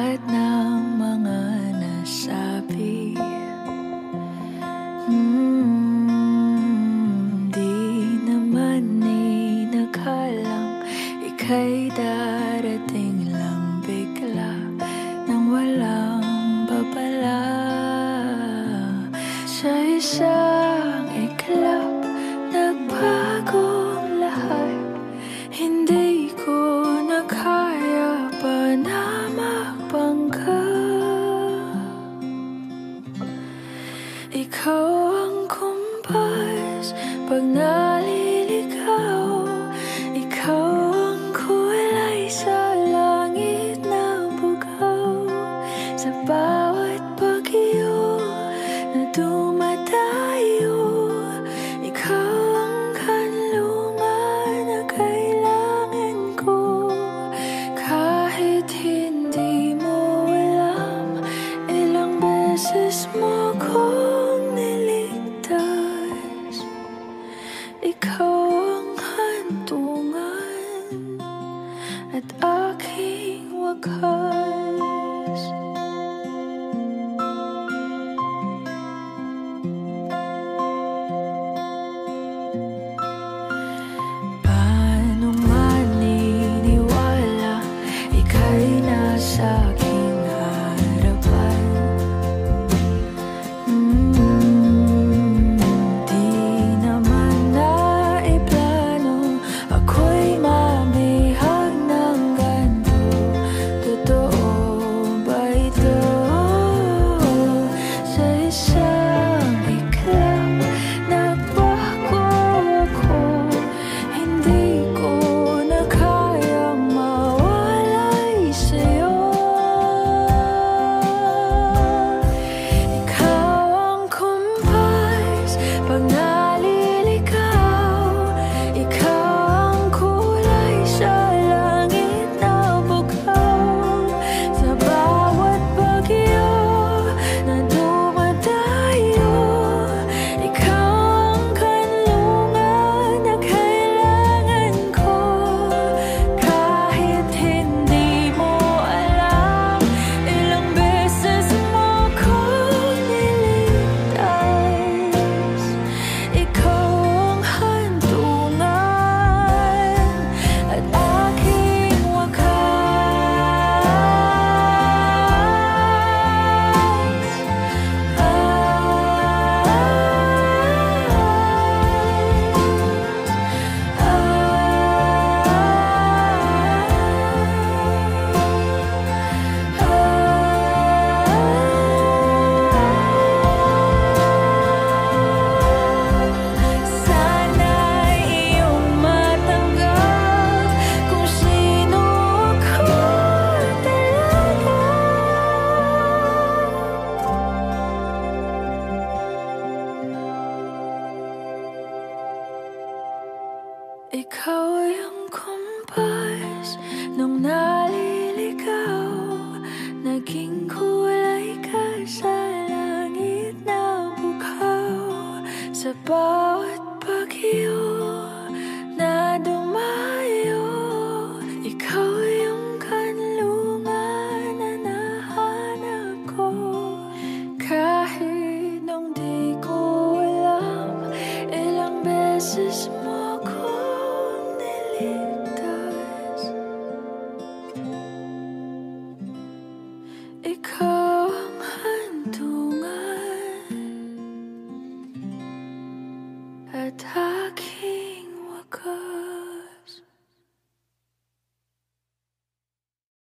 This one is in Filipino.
lahat ng mga nasabi. Di naman inakalang ika'y darating lang bigla nang walang babala. Sa isang iglap, nagbagong lahat. Hindi ko na kaya pa na magbangga. Ikaw ang kumpas pag naliligaw. Ikaw ang kulay sa langit na bugaw. Sa bawat bagyo na dumadayo, ikaw ang kanlungan na kailangan ko. Kahit hindi mo alam, ilang beses mo kong niligtas. Ikaw ang hantungan at aking wakas. Paano maniniwala ika'y nasa aking harapan? Di naman naiplano ako'y mabihag ng ganito. Totoo ba ito? Sa isang iglap, nagbago ako. Hindi ko na kayang mawalay sa'yo. Ikaw ang kumpas pag naliligaw. Ikaw ang kulay sa langit na bugaw. Sa bawat bagyo na dumadayo, ikaw ang kanlungan na kailangan ko. Kahit hindi mo alam, ilang beses mo kong niligtas. Ikaw ang hantungan at aking sana'y iyong matanggap kung sino ako talaga. Ikaw yung kumpas nung naliligaw. Naging kulay ka sa langit na bugaw. Sa bawat bagyo na dumayo, ikaw yung kanlungan na nahanap ko. Kahit nung di ko alam, ilang beses mo kong niligtas. Ikaw ang hantungan at